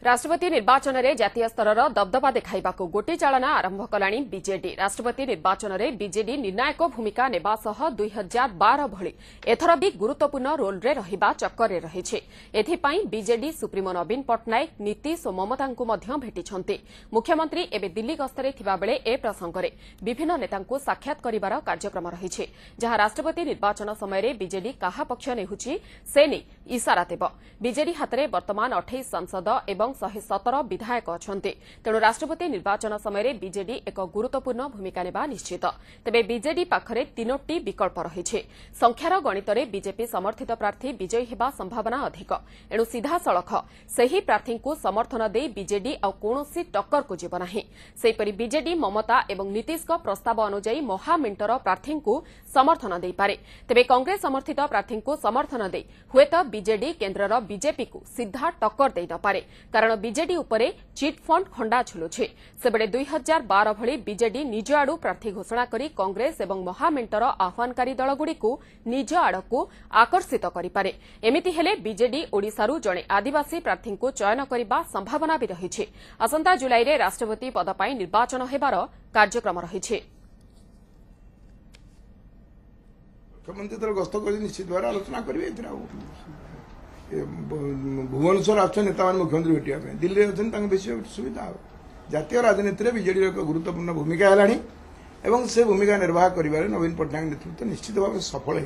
राष्ट्रपति निर्वाचन में जातीय स्तर दबदबा देखा गोटे चालना आरंभ कलानी बीजेडी। राष्ट्रपति निर्वाचन में बीजेडी निर्णायक भूमिका नेबा सह 2012 भली एथर भी गुरुत्वपूर्ण रोल रे रहिबा चक्कर रही। एथिपाई बीजेडी सुप्रीमो नवीन पट्टनायक नीतीश और ममता को भेटिछन्ति। मुख्यमंत्री एबे दिल्ली गस्तरे थिबा बेले ए प्रसंगरे विभिन्न नेतांकु साक्षात करिबार कार्यक्रम रही, जहां राष्ट्रपति निर्वाचन समय बीजेडी काहा पक्ष नेहुछि से नै इशारा देब। बीजेडी हातरे वर्तमान 28 सांसद एवं 117 विधायक अछन्ति, तेणु राष्ट्रपति निर्वाचन समय बीजेडी एक गुरुत्वपूर्ण भूमिका नेबा निश्चित। तेबे बीजेडी पाखरे 3टी विकल्प रही। संख्यार गणितरे बीजेपी समर्थित प्रार्थी विजयी हेबा संभावना अधिक, एणु सीधा सड़ख सही प्रार्थी को समर्थन दे बीजेडी आ कौनसी टक्कर को जीव नाही। सेहीपरि बीजेडी ममता एवं नीतीश प्रस्ताव अनुଯାयी महामेंटर प्रार्थी को समर्थन दे पारे। तेबे कांग्रेस समर्थित प्रार्थी को समर्थन दे हुएत बीजेडी केन्द्रर बीजेपी को सीधा टक्कर दे न पारे, कारण बीजेडी उपरे चिट फंड खंडा झुलुछि। सेबडे 2012 भली बीजेडी निज आड़ू प्रार्थी घोषणा करी कांग्रेस एवं महामेंटर आह्वानकारी दलगुड़ी को निज आड़कू आकर्षित करिपारे। एमिति हेले बीजेडी ओडिशारू जणे आदिवासी प्रार्थी को चयन करने संभावना भी रही। आसंता जुलाई रे राष्ट्रपति पद पर निर्वाचन हेबार कार्यक्रम रही। मुख्यमंत्री तर गस्त कर निश्चित भाव आलोचना करेंगे। भुवनेश्वर आसान नेता मान मुख्यमंत्री भेटा दिल्ली अच्छे बेस सुविधा हो। जातीय राजनीति में बीजेडी एक गुरुत्वपूर्ण भूमिका है, से भूमिका निर्वाह कर नवीन पट्टनायक नेतृत्व निश्चित भाव सफल।